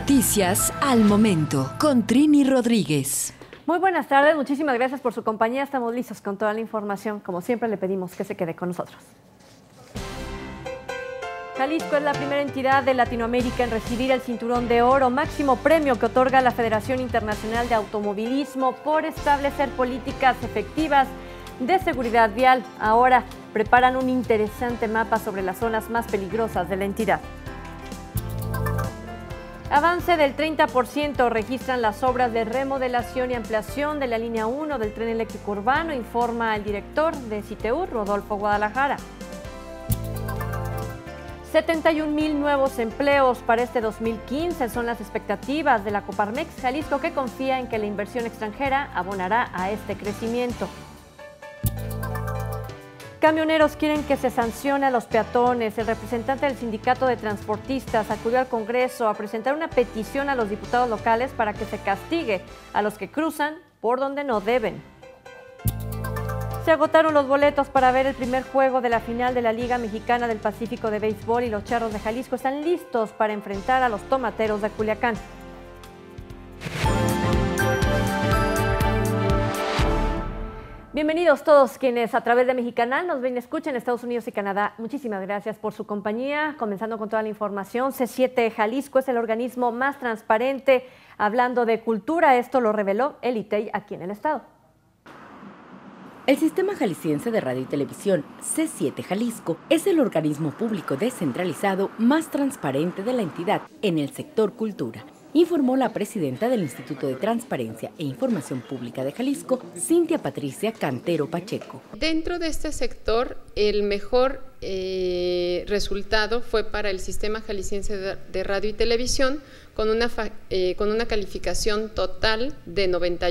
Noticias al momento con Trini Rodríguez. Muy buenas tardes, muchísimas gracias por su compañía. Estamos listos con toda la información. Como siempre le pedimos que se quede con nosotros. Jalisco es la primera entidad de Latinoamérica en recibir el Cinturón de Oro, máximo premio que otorga la Federación Internacional de Automovilismo por establecer políticas efectivas de seguridad vial. Ahora preparan un interesante mapa sobre las zonas más peligrosas de la entidad. Avance del 30% registran las obras de remodelación y ampliación de la línea 1 del tren eléctrico urbano, informa el director de CITEUR, Rodolfo Guadalajara. 71,000 nuevos empleos para este 2015 son las expectativas de la Coparmex Jalisco, que confía en que la inversión extranjera abonará a este crecimiento. Camioneros quieren que se sancione a los peatones. El representante del Sindicato de Transportistas acudió al Congreso a presentar una petición a los diputados locales para que se castigue a los que cruzan por donde no deben. Se agotaron los boletos para ver el primer juego de la final de la Liga Mexicana del Pacífico de Béisbol y los Charros de Jalisco están listos para enfrentar a los Tomateros de Culiacán. Bienvenidos todos quienes a través de Mexicanal nos ven y escuchan en Estados Unidos y Canadá. Muchísimas gracias por su compañía. Comenzando con toda la información, C7 Jalisco es el organismo más transparente hablando de cultura. Esto lo reveló el ITEI aquí en el estado. El Sistema Jalisciense de Radio y Televisión, C7 Jalisco, es el organismo público descentralizado más transparente de la entidad en el sector cultura, informó la presidenta del Instituto de Transparencia e Información Pública de Jalisco, Cintia Patricia Cantero Pacheco. Dentro de este sector, el mejor resultado fue para el Sistema Jalisciense de Radio y Televisión, con una calificación total de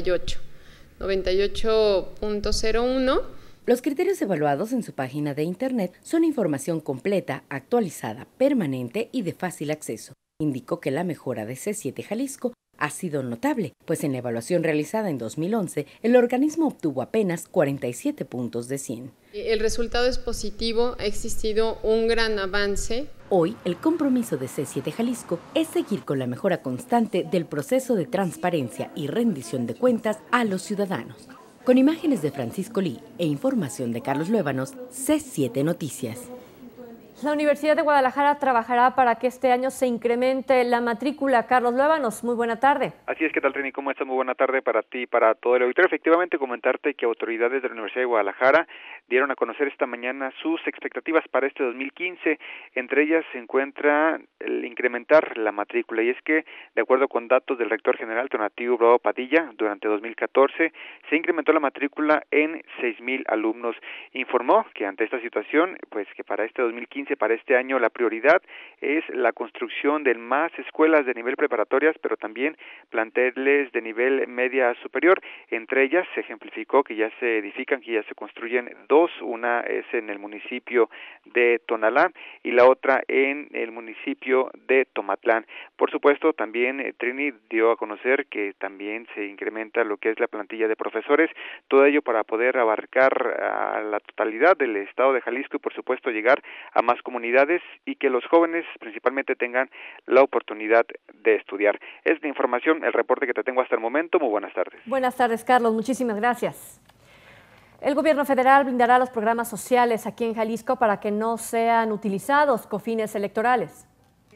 98.01. Los criterios evaluados en su página de internet son información completa, actualizada, permanente y de fácil acceso. Indicó que la mejora de C7 Jalisco ha sido notable, pues en la evaluación realizada en 2011, el organismo obtuvo apenas 47 puntos de 100. El resultado es positivo, ha existido un gran avance. Hoy, el compromiso de C7 Jalisco es seguir con la mejora constante del proceso de transparencia y rendición de cuentas a los ciudadanos. Con imágenes de Francisco Lee e información de Carlos Luébanos, C7 Noticias. La Universidad de Guadalajara trabajará para que este año se incremente la matrícula. Carlos Luébanos, muy buena tarde. Así es, ¿qué tal, Trini? ¿Cómo estás? Muy buena tarde para ti y para todo el auditorio. Efectivamente, comentarte que autoridades de la Universidad de Guadalajara dieron a conocer esta mañana sus expectativas para este 2015. Entre ellas se encuentra el incrementar la matrícula, y es que, de acuerdo con datos del rector general Tonatiuh Bravo Padilla, durante 2014 se incrementó la matrícula en 6,000 alumnos. Informó que ante esta situación, pues que para este 2015, para este año, la prioridad es la construcción de más escuelas de nivel preparatorias, pero también planteles de nivel media superior. Entre ellas se ejemplificó que ya se edifican, que ya se construyen dos, una es en el municipio de Tonalá y la otra en el municipio de Tomatlán. Por supuesto, también Trini dio a conocer que también se incrementa lo que es la plantilla de profesores, todo ello para poder abarcar a la totalidad del estado de Jalisco y por supuesto llegar a más comunidades y que los jóvenes principalmente tengan la oportunidad de estudiar. Es la información, el reporte que te tengo hasta el momento. Muy buenas tardes. Buenas tardes, Carlos. Muchísimas gracias. El gobierno federal brindará los programas sociales aquí en Jalisco para que no sean utilizados con fines electorales.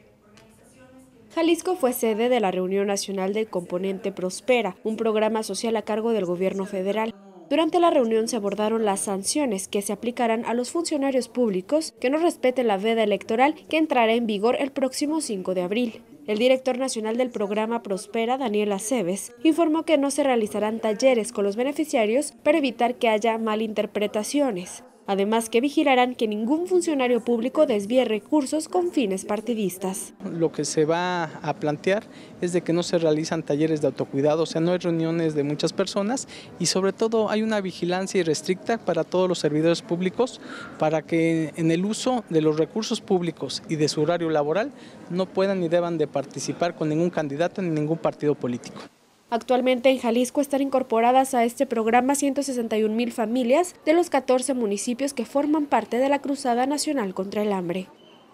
Jalisco fue sede de la reunión nacional del Componente Prospera, un programa social a cargo del gobierno federal. Durante la reunión se abordaron las sanciones que se aplicarán a los funcionarios públicos que no respeten la veda electoral, que entrará en vigor el próximo 5 de abril. El director nacional del programa Prospera, Daniel Aceves, informó que no se realizarán talleres con los beneficiarios para evitar que haya malinterpretaciones. Además, que vigilarán que ningún funcionario público desvíe recursos con fines partidistas. Lo que se va a plantear es de que no se realizan talleres de autocuidado, o sea, no hay reuniones de muchas personas y sobre todo hay una vigilancia irrestricta para todos los servidores públicos para que en el uso de los recursos públicos y de su horario laboral no puedan ni deban de participar con ningún candidato ni ningún partido político. Actualmente en Jalisco están incorporadas a este programa 161,000 familias de los 14 municipios que forman parte de la Cruzada Nacional contra el Hambre.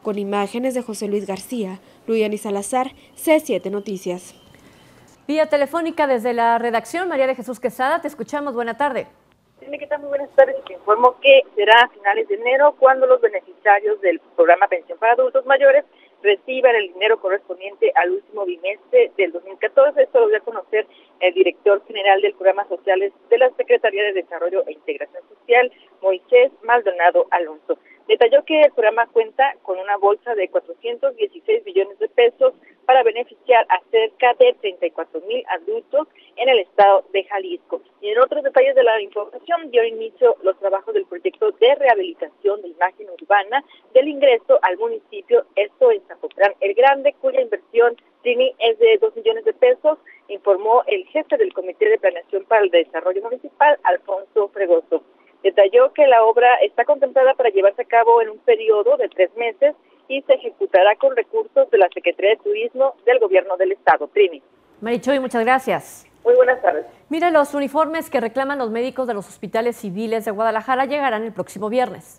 Con imágenes de José Luis García, Luyani Salazar, C7 Noticias. Vía telefónica desde la redacción, María de Jesús Quesada, te escuchamos, buena tarde. ¿Qué tal? Muy buenas tardes. Te informo que será a finales de enero cuando los beneficiarios del programa Pensión para Adultos Mayores reciban el dinero correspondiente al último bimestre del 2014. Esto lo dio a conocer el director general del Programa Sociales de la Secretaría de Desarrollo e Integración Social, Moisés Maldonado Alonso. Detalló que el programa cuenta con una bolsa de 416 millones de pesos para beneficiar a cerca de 34,000 adultos en el estado de Jalisco. Y en otros detalles de la información, dio inicio los trabajos del proyecto de rehabilitación de imagen urbana del ingreso al municipio, esto en Zapotlán el Grande, cuya inversión es de 2 millones de pesos, informó el jefe del Comité de Planeación para el Desarrollo Municipal, Alfonso Fregoso. Detalló que la obra está contemplada para llevarse a cabo en un periodo de 3 meses y se ejecutará con recursos de la Secretaría de Turismo del Gobierno del Estado. Trini. Marichoy, muchas gracias. Muy buenas tardes. Mira, los uniformes que reclaman los médicos de los hospitales civiles de Guadalajara llegarán el próximo viernes.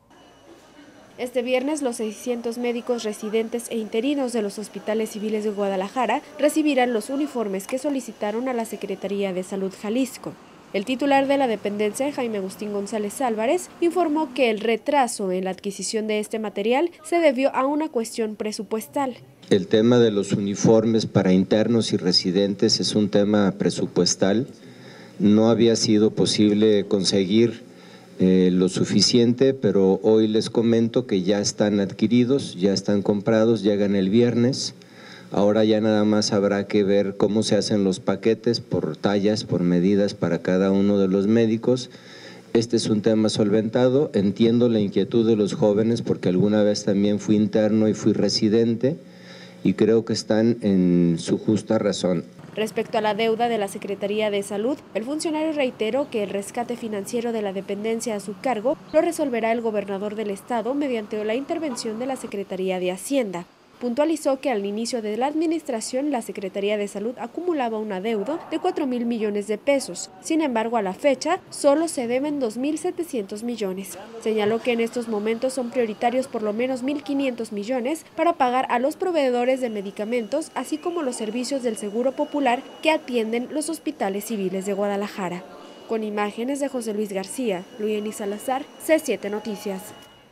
Este viernes, los 600 médicos residentes e interinos de los hospitales civiles de Guadalajara recibirán los uniformes que solicitaron a la Secretaría de Salud Jalisco. El titular de la dependencia, Jaime Agustín González Álvarez, informó que el retraso en la adquisición de este material se debió a una cuestión presupuestal. El tema de los uniformes para internos y residentes es un tema presupuestal. No había sido posible conseguir lo suficiente, pero hoy les comento que ya están adquiridos, ya están comprados, llegan el viernes. Ahora ya nada más habrá que ver cómo se hacen los paquetes por tallas, por medidas para cada uno de los médicos. Este es un tema solventado. Entiendo la inquietud de los jóvenes porque alguna vez también fui interno y fui residente y creo que están en su justa razón. Respecto a la deuda de la Secretaría de Salud, el funcionario reiteró que el rescate financiero de la dependencia a su cargo lo resolverá el gobernador del estado mediante la intervención de la Secretaría de Hacienda. Puntualizó que al inicio de la administración la Secretaría de Salud acumulaba una deuda de 4,000 millones de pesos. Sin embargo, a la fecha solo se deben 2,700 millones. Señaló que en estos momentos son prioritarios por lo menos 1,500 millones para pagar a los proveedores de medicamentos, así como los servicios del Seguro Popular que atienden los hospitales civiles de Guadalajara. Con imágenes de José Luis García, Luyani Salazar, C7 Noticias.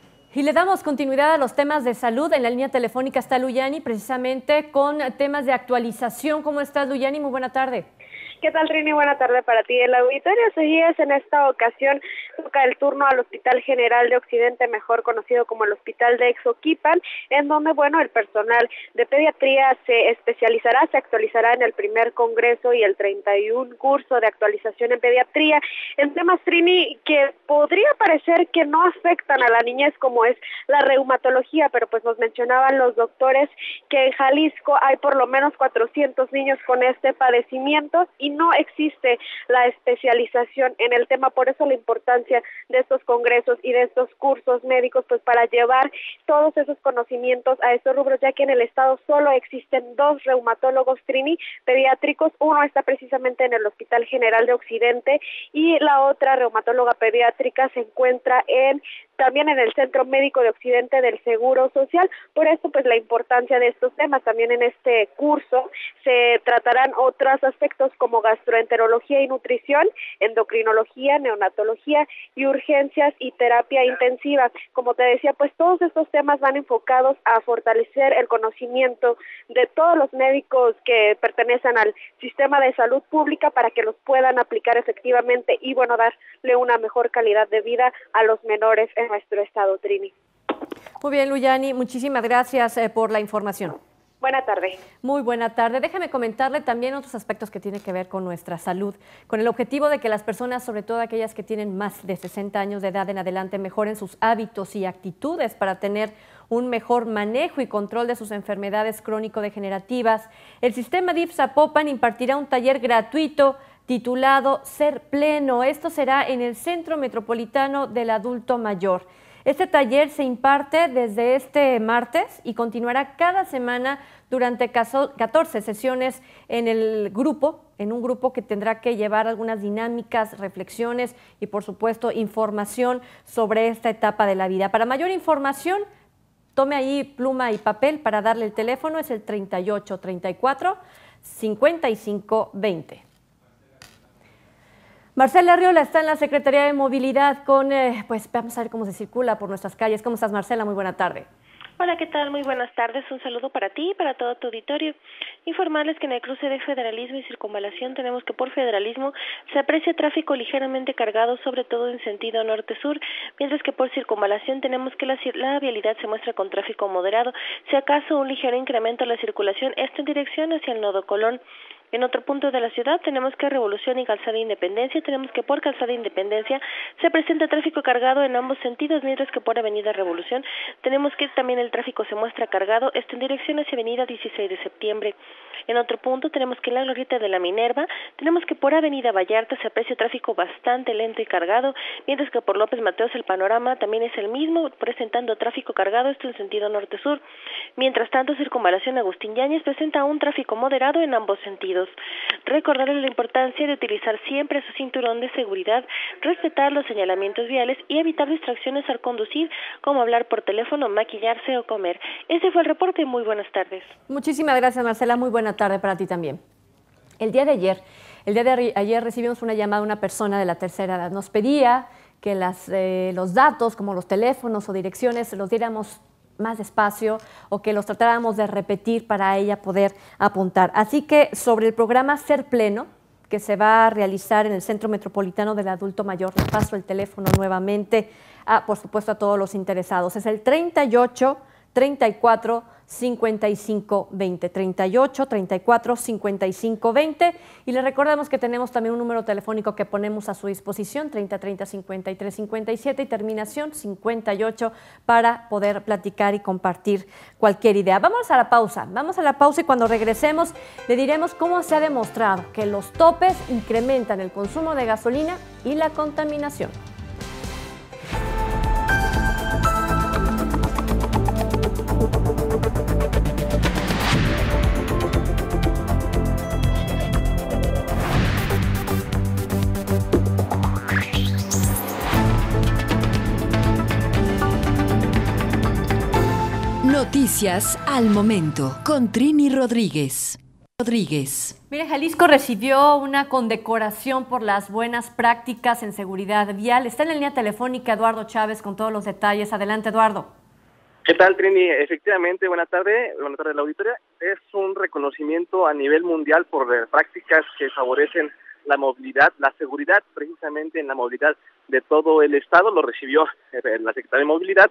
Y le damos continuidad a los temas de salud. En la línea telefónica está Luyani, precisamente con temas de actualización. ¿Cómo estás, Luyani? Muy buena tarde. ¿Qué tal, Trini? Buena tarde para ti. El auditorio Seguías en esta ocasión toca el turno al Hospital General de Occidente, mejor conocido como el Hospital de Exoquipan, en donde, el personal de pediatría se especializará, se actualizará en el primer congreso y el 31 curso de actualización en pediatría, en temas, Trini, que podría parecer que no afectan a la niñez, como es la reumatología, pero pues nos mencionaban los doctores que en Jalisco hay por lo menos 400 niños con este padecimiento y no existe la especialización en el tema. Por eso la importancia de estos congresos y de estos cursos médicos, pues para llevar todos esos conocimientos a estos rubros, ya que en el estado solo existen 2 reumatólogos, Trini, pediátricos. Uno está precisamente en el Hospital General de Occidente y la otra reumatóloga pediátrica se encuentra también en el Centro Médico de Occidente del Seguro Social. Por eso, pues la importancia de estos temas. También en este curso se tratarán otros aspectos como gastroenterología y nutrición, endocrinología, neonatología y urgencias y terapia intensiva. Como te decía, pues todos estos temas van enfocados a fortalecer el conocimiento de todos los médicos que pertenecen al sistema de salud pública para que los puedan aplicar efectivamente y darle una mejor calidad de vida a los menores en nuestro estado, Trini. Muy bien, Luyani, muchísimas gracias por la información. Buena tarde. Muy buena tarde. Déjame comentarle también otros aspectos que tienen que ver con nuestra salud, con el objetivo de que las personas, sobre todo aquellas que tienen más de 60 años de edad en adelante, mejoren sus hábitos y actitudes para tener un mejor manejo y control de sus enfermedades crónico-degenerativas. El sistema DIF Zapopan impartirá un taller gratuito titulado Ser Pleno. Esto será en el Centro Metropolitano del Adulto Mayor. Este taller se imparte desde este martes y continuará cada semana durante 14 sesiones en un grupo que tendrá que llevar algunas dinámicas, reflexiones y, por supuesto, información sobre esta etapa de la vida. Para mayor información, Tome ahí pluma y papel para darle el teléfono, es el 38 34 55 20. Marcela Arriola está en la Secretaría de Movilidad con, pues vamos a ver cómo se circula por nuestras calles. ¿Cómo estás, Marcela? Muy buena tarde. Hola, ¿qué tal? Muy buenas tardes. Un saludo para ti y para todo tu auditorio. Informarles que en el cruce de Federalismo y Circunvalación tenemos que por Federalismo se aprecia tráfico ligeramente cargado, sobre todo en sentido norte-sur, mientras que por Circunvalación tenemos que la vialidad se muestra con tráfico moderado, si acaso un ligero incremento en la circulación, esto en dirección hacia el Nodo Colón. En otro punto de la ciudad tenemos que Revolución y Calzada Independencia, tenemos que por Calzada Independencia se presenta tráfico cargado en ambos sentidos, mientras que por Avenida Revolución tenemos que también el tráfico se muestra cargado, esto en dirección hacia Avenida 16 de septiembre. En otro punto tenemos que en la Glorieta de la Minerva, tenemos que por Avenida Vallarta se aprecia tráfico bastante lento y cargado, mientras que por López Mateos el panorama también es el mismo, presentando tráfico cargado, esto en sentido norte-sur. Mientras tanto, Circunvalación Agustín Yáñez presenta un tráfico moderado en ambos sentidos. Recordarles la importancia de utilizar siempre su cinturón de seguridad, respetar los señalamientos viales y evitar distracciones al conducir, como hablar por teléfono, maquillarse o comer. Ese fue el reporte. Muy buenas tardes. Muchísimas gracias, Marcela. Muy buena tarde para ti también. El día de ayer recibimos una llamada de una persona de la tercera edad. Nos pedía que los datos, como los teléfonos o direcciones, los diéramos más despacio o que los tratáramos de repetir para ella poder apuntar. Así que sobre el programa Ser Pleno, que se va a realizar en el Centro Metropolitano del Adulto Mayor, le paso el teléfono nuevamente, por supuesto, a todos los interesados. Es el 38 34 55 20, 38 34 55 20, y le recordamos que tenemos también un número telefónico que ponemos a su disposición, 30 30 53 57 y terminación 58, para poder platicar y compartir cualquier idea. Vamos a la pausa y cuando regresemos le diremos cómo se ha demostrado que los topes incrementan el consumo de gasolina y la contaminación. Noticias al momento con Trini Rodríguez. Mire, Jalisco recibió una condecoración por las buenas prácticas en seguridad vial. Está en la línea telefónica Eduardo Chávez con todos los detalles. Adelante, Eduardo. ¿Qué tal, Trini? Efectivamente, buena tarde a la auditoría. Es un reconocimiento a nivel mundial por prácticas que favorecen la movilidad, la seguridad precisamente en la movilidad de todo el estado. Lo recibió la Secretaría de Movilidad.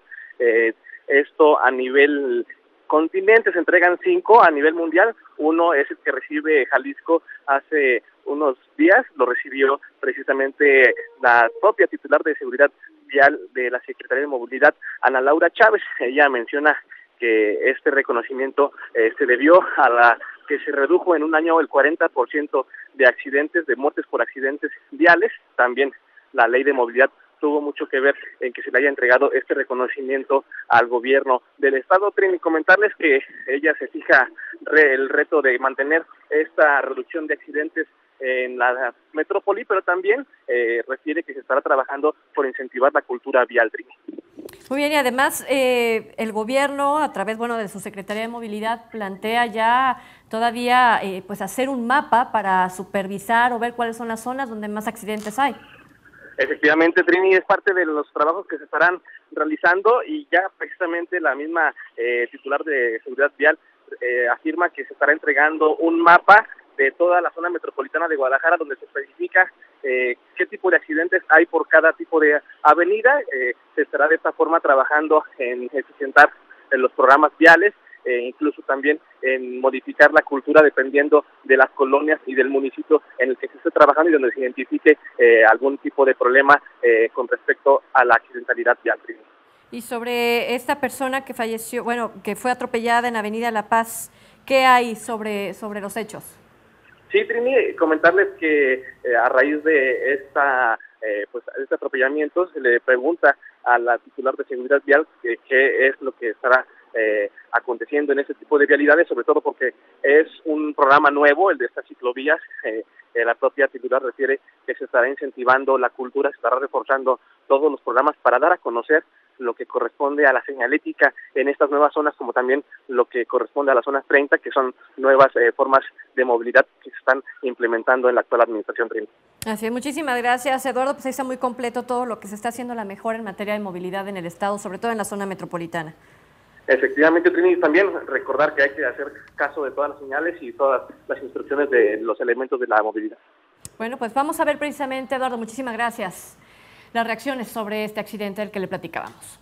Esto a nivel continente, se entregan 5 a nivel mundial. Uno es el que recibe Jalisco hace unos días, lo recibió precisamente la propia titular de seguridad vial de la Secretaría de Movilidad, Ana Laura Chávez. Ella menciona que este reconocimiento se debió a la que se redujo en un año el 40% de accidentes, de muertes por accidentes viales. También la ley de movilidad tuvo mucho que ver en que se le haya entregado este reconocimiento al gobierno del estado. Trini, comentarles que ella se fija el reto de mantener esta reducción de accidentes en la metrópoli, pero también refiere que se estará trabajando por incentivar la cultura vial, Trini. Muy bien, y además el gobierno, a través de su Secretaría de Movilidad, plantea ya todavía pues hacer un mapa para supervisar o ver cuáles son las zonas donde más accidentes hay. Efectivamente, Trini, es parte de los trabajos que se estarán realizando y ya precisamente la misma titular de seguridad vial afirma que se estará entregando un mapa de toda la zona metropolitana de Guadalajara donde se especifica qué tipo de accidentes hay por cada tipo de avenida. Se estará de esta forma trabajando en eficientar los programas viales, incluso también en modificar la cultura dependiendo de las colonias y del municipio en el que se esté trabajando y donde se identifique algún tipo de problema con respecto a la accidentalidad vial. Y sobre esta persona que falleció, que fue atropellada en Avenida La Paz, ¿qué hay sobre los hechos? Sí, Trini, comentarles que a raíz de este atropellamiento se le pregunta a la titular de seguridad vial qué es lo que estará aconteciendo en ese tipo de vialidades, sobre todo porque es un programa nuevo, el de estas ciclovías. La propia titular refiere que se estará incentivando la cultura, se estará reforzando todos los programas para dar a conocer lo que corresponde a la señalética en estas nuevas zonas, como también lo que corresponde a las zonas 30, que son nuevas formas de movilidad que se están implementando en la actual administración. Así es, muchísimas gracias, Eduardo. Pues ahí está muy completo todo lo que se está haciendo la mejora en materia de movilidad en el estado, sobre todo en la zona metropolitana. Efectivamente, Trini, también recordar que hay que hacer caso de todas las señales y todas las instrucciones de los elementos de la movilidad. Bueno, pues vamos a ver precisamente, Eduardo, muchísimas gracias, las reacciones sobre este accidente del que le platicábamos.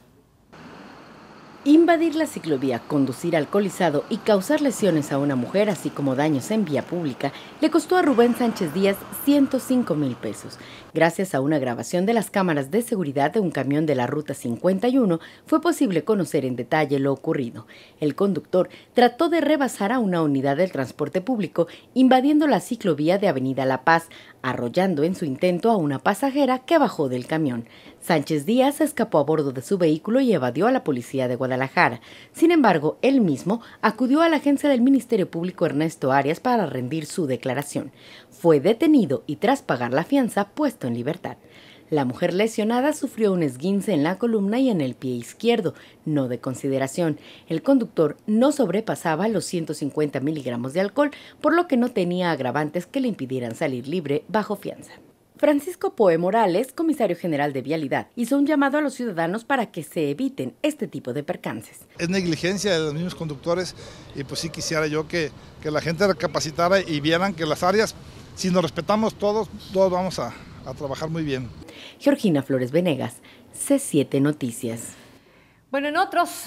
Invadir la ciclovía, conducir alcoholizado y causar lesiones a una mujer, así como daños en vía pública, le costó a Rubén Sánchez Díaz 105,000 pesos. Gracias a una grabación de las cámaras de seguridad de un camión de la Ruta 51, fue posible conocer en detalle lo ocurrido. El conductor trató de rebasar a una unidad del transporte público, invadiendo la ciclovía de Avenida La Paz, arrollando en su intento a una pasajera que bajó del camión. Sánchez Díaz escapó a bordo de su vehículo y evadió a la policía de Guadalajara. Sin embargo, él mismo acudió a la agencia del Ministerio Público Ernesto Arias para rendir su declaración. Fue detenido y tras pagar la fianza, puesto en libertad. La mujer lesionada sufrió un esguince en la columna y en el pie izquierdo, no de consideración. El conductor no sobrepasaba los 150 miligramos de alcohol, por lo que no tenía agravantes que le impidieran salir libre bajo fianza. Francisco Poe Morales, comisario general de Vialidad, hizo un llamado a los ciudadanos para que se eviten este tipo de percances. Es negligencia de los mismos conductores y pues sí quisiera yo que la gente recapacitara y vieran que las áreas, si nos respetamos todos vamos a trabajar muy bien. Georgina Flores Venegas, C7 Noticias. Bueno, en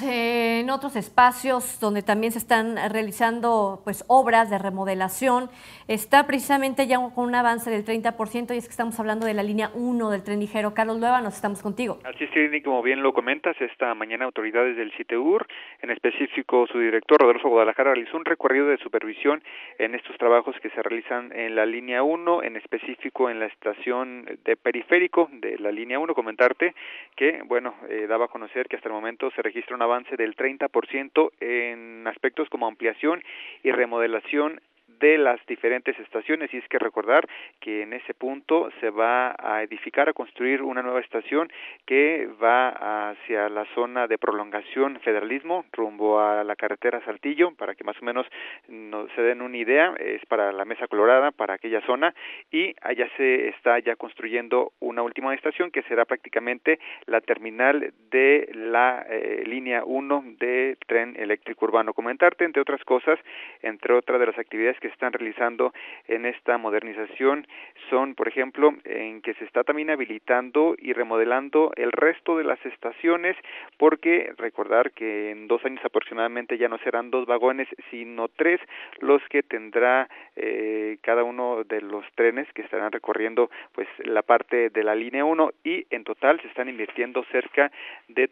otros espacios donde también se están realizando pues obras de remodelación, está precisamente ya con un avance del 30%, y es que estamos hablando de la línea 1 del tren ligero. Carlos Lueva, nos estamos contigo. Así es, Trini, como bien lo comentas, esta mañana autoridades del CITEUR, en específico su director Rodolfo Guadalajara, realizó un recorrido de supervisión en estos trabajos que se realizan en la línea 1, en específico en la estación de periférico de la línea 1. Comentarte que, bueno, daba a conocer que hasta el momento se registra un avance del 30% en aspectos como ampliación y remodelación de las diferentes estaciones, y es que recordar que en ese punto se va a edificar, a construir una nueva estación que va hacia la zona de prolongación Federalismo, rumbo a la carretera Saltillo, para que más o menos se den una idea, es para la Mesa Colorada, para aquella zona, y allá se está ya construyendo una última estación que será prácticamente la terminal de la línea 1 de tren eléctrico urbano. Comentarte, entre otras cosas, entre otras de las actividades que están realizando en esta modernización son, por ejemplo, en que se está también habilitando y remodelando el resto de las estaciones, porque recordar que en 2 años aproximadamente ya no serán 2 vagones, sino 3 los que tendrá cada uno de los trenes que estarán recorriendo pues la parte de la línea 1, y en total se están invirtiendo cerca de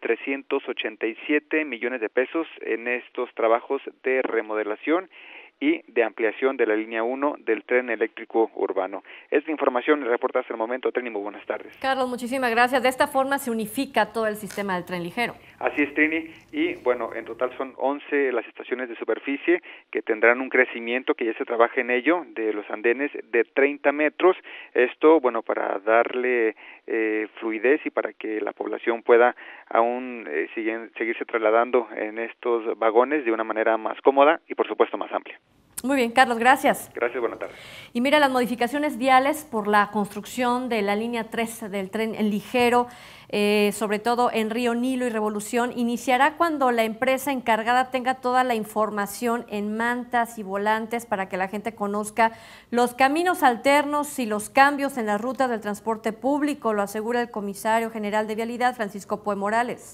387 millones de pesos en estos trabajos de remodelación y de ampliación de la línea 1 del tren eléctrico urbano. Esta información reporta hasta el momento. Trini, muy buenas tardes. Carlos, muchísimas gracias. De esta forma se unifica todo el sistema del tren ligero. Así es, Trini, y bueno, en total son 11 las estaciones de superficie que tendrán un crecimiento, que ya se trabaja en ello, de los andenes de 30 metros. Esto, bueno, para darle fluidez y para que la población pueda aún seguirse trasladando en estos vagones de una manera más cómoda y, por supuesto, más amplia. Muy bien, Carlos, gracias. Gracias, buenas tardes. Y mira, las modificaciones viales por la construcción de la línea 3 del tren ligero, sobre todo en Río Nilo y Revolución, iniciará cuando la empresa encargada tenga toda la información en mantas y volantes para que la gente conozca los caminos alternos y los cambios en las rutas del transporte público, lo asegura el comisario general de Vialidad, Francisco Poe Morales.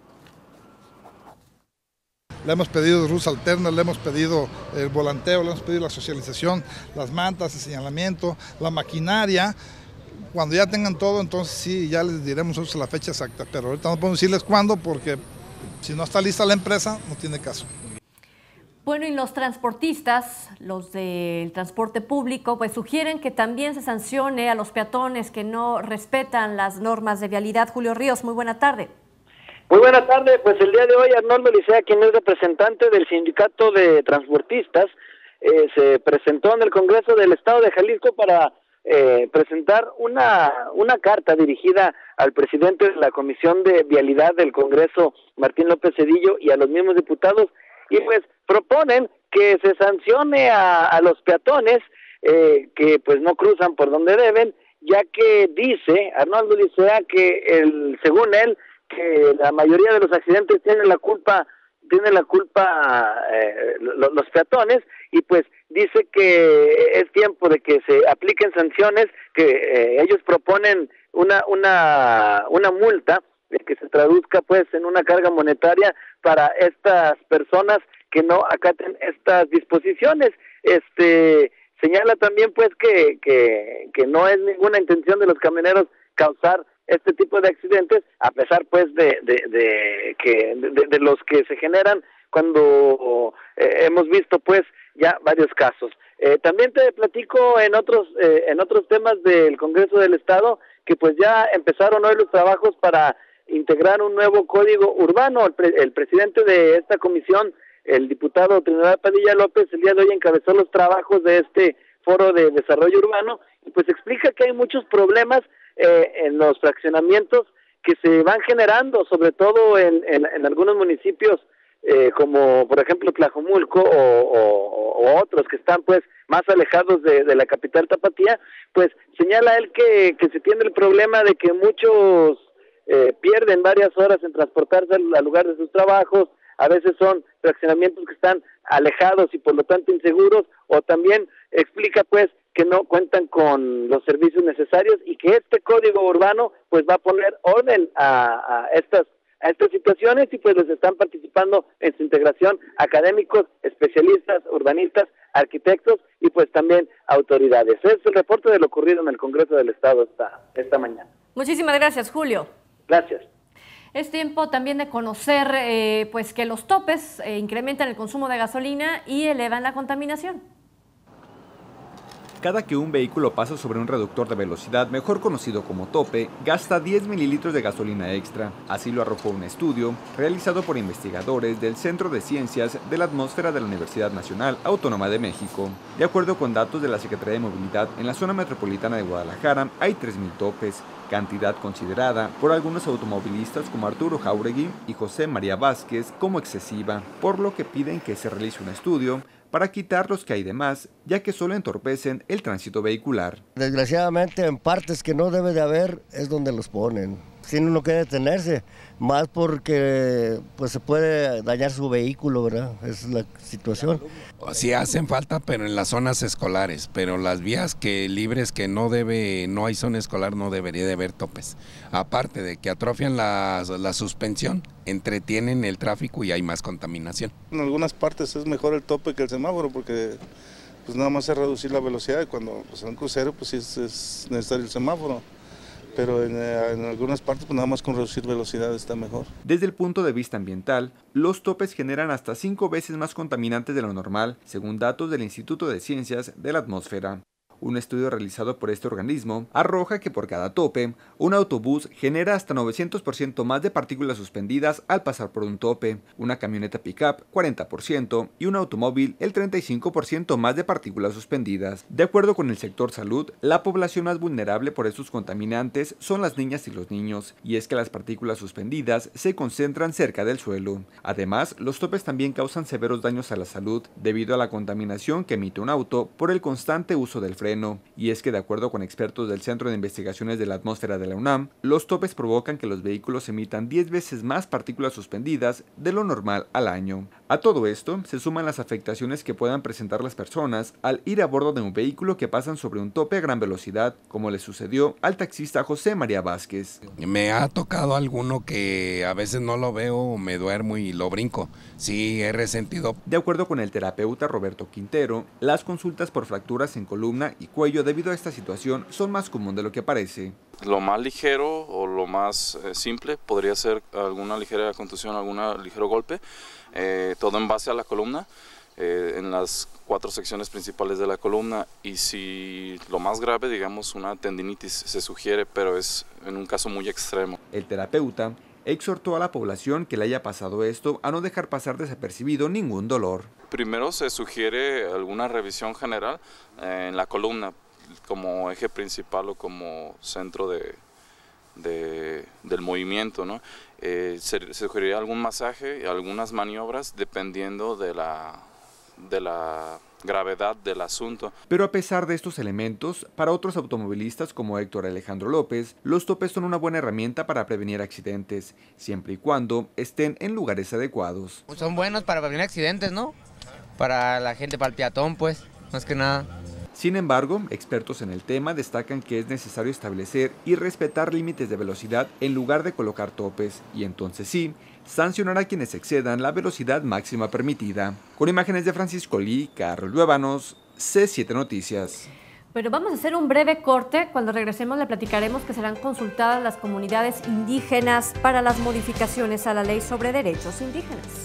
Le hemos pedido rutas alternas, le hemos pedido el volanteo, le hemos pedido la socialización, las mantas, el señalamiento, la maquinaria. Cuando ya tengan todo, entonces sí, ya les diremos nosotros la fecha exacta, pero ahorita no podemos decirles cuándo porque si no está lista la empresa, no tiene caso. Bueno, y los transportistas, los del transporte público, pues sugieren que también se sancione a los peatones que no respetan las normas de vialidad. Julio Ríos, muy buena tarde. Muy buena tarde, pues el día de hoy Arnoldo Licea, quien es representante del sindicato de transportistas, se presentó en el Congreso del Estado de Jalisco para presentar una carta dirigida al presidente de la Comisión de Vialidad del Congreso, Martín López Cedillo, y a los mismos diputados, y pues proponen que se sancione a los peatones que pues no cruzan por donde deben, ya que dice Arnoldo Licea que según él, que la mayoría de los accidentes tienen la culpa los peatones, y pues dice que es tiempo de que se apliquen sanciones, que ellos proponen una multa que se traduzca pues en una carga monetaria para estas personas que no acaten estas disposiciones. Señala también pues que no es ninguna intención de los camioneros causar este tipo de accidentes, a pesar pues de los que se generan cuando hemos visto pues ya varios casos. También te platico en otros temas del Congreso del Estado que pues ya empezaron hoy los trabajos para integrar un nuevo código urbano. El presidente de esta comisión, el diputado Trinidad Padilla López, el día de hoy encabezó los trabajos de este foro de desarrollo urbano y pues explica que hay muchos problemas en los fraccionamientos que se van generando, sobre todo en algunos municipios como por ejemplo Tlajomulco o otros que están pues más alejados de la capital tapatía. Pues señala él que se tiene el problema de que muchos pierden varias horas en transportarse al lugar de sus trabajos. A veces son fraccionamientos que están alejados y por lo tanto inseguros, o también explica pues que no cuentan con los servicios necesarios y que este código urbano pues va a poner orden a estas situaciones, y pues les están participando en su integración académicos, especialistas, urbanistas, arquitectos y pues también autoridades. Es el reporte de lo ocurrido en el Congreso del Estado esta mañana. Muchísimas gracias, Julio. Gracias. Es tiempo también de conocer pues que los topes incrementan el consumo de gasolina y elevan la contaminación. Cada que un vehículo pasa sobre un reductor de velocidad, mejor conocido como tope, gasta 10 mililitros de gasolina extra. Así lo arrojó un estudio realizado por investigadores del Centro de Ciencias de la Atmósfera de la Universidad Nacional Autónoma de México. De acuerdo con datos de la Secretaría de Movilidad, en la zona metropolitana de Guadalajara hay 3.000 topes, cantidad considerada por algunos automovilistas como Arturo Jauregui y José María Vázquez como excesiva, por lo que piden que se realice un estudio para quitar los que hay de más, ya que solo entorpecen el tránsito vehicular. Desgraciadamente, en partes que no debe de haber es donde los ponen. Si uno quiere detenerse, más porque pues se puede dañar su vehículo, ¿verdad? Esa es la situación. Sí hacen falta, pero en las zonas escolares, pero las vías libres que no hay zona escolar, no debería de haber topes. Aparte de que atrofian la suspensión, entretienen el tráfico y hay más contaminación. En algunas partes es mejor el tope que el semáforo, porque pues nada más es reducir la velocidad, y cuando pues, en un crucero pues sí es necesario el semáforo. Pero en algunas partes pues nada más con reducir velocidad está mejor. Desde el punto de vista ambiental, los topes generan hasta 5 veces más contaminantes de lo normal, según datos del Instituto de Ciencias de la Atmósfera. Un estudio realizado por este organismo arroja que por cada tope, un autobús genera hasta 900% más de partículas suspendidas al pasar por un tope, una camioneta pick-up 40% y un automóvil el 35% más de partículas suspendidas. De acuerdo con el sector salud, la población más vulnerable por estos contaminantes son las niñas y los niños, y es que las partículas suspendidas se concentran cerca del suelo. Además, los topes también causan severos daños a la salud debido a la contaminación que emite un auto por el constante uso del freno. Y es que de acuerdo con expertos del Centro de Investigaciones de la Atmósfera de la UNAM, los topes provocan que los vehículos emitan 10 veces más partículas suspendidas de lo normal al año. A todo esto se suman las afectaciones que puedan presentar las personas al ir a bordo de un vehículo que pasan sobre un tope a gran velocidad, como le sucedió al taxista José María Vázquez. Me ha tocado alguno que a veces no lo veo, me duermo y lo brinco. Sí, he resentido. De acuerdo con el terapeuta Roberto Quintero, las consultas por fracturas en columna y cuello debido a esta situación son más común de lo que parece. Lo más ligero o lo más simple podría ser alguna ligera contusión, algún ligero golpe, todo en base a la columna, en las 4 secciones principales de la columna, y si lo más grave, digamos, una tendinitis se sugiere, pero es en un caso muy extremo. El terapeuta exhortó a la población que le haya pasado esto a no dejar pasar desapercibido ningún dolor. Primero se sugiere alguna revisión general en la columna. como eje principal o como centro del movimiento, ¿no? Se sugeriría algún masaje y algunas maniobras dependiendo de la gravedad del asunto. Pero a pesar de estos elementos, para otros automovilistas como Héctor Alejandro López, los topes son una buena herramienta para prevenir accidentes, siempre y cuando estén en lugares adecuados. Son buenos para prevenir accidentes, ¿no? Para la gente, para el peatón, pues, más que nada. Sin embargo, expertos en el tema destacan que es necesario establecer y respetar límites de velocidad en lugar de colocar topes, y entonces sí, sancionar a quienes excedan la velocidad máxima permitida. Con imágenes de Francisco Lee, Carlos Luébanos, C7 Noticias. Pero vamos a hacer un breve corte. Cuando regresemos le platicaremos que serán consultadas las comunidades indígenas para las modificaciones a la ley sobre derechos indígenas.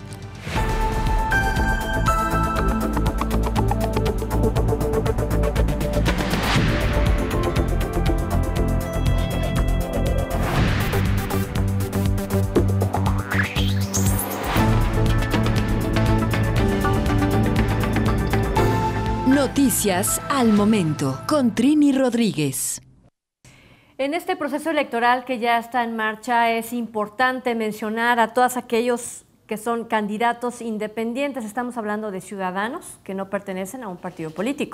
Noticias al momento con Trini Rodríguez. En este proceso electoral que ya está en marcha es importante mencionar a todos aquellos que son candidatos independientes. Estamos hablando de ciudadanos que no pertenecen a un partido político.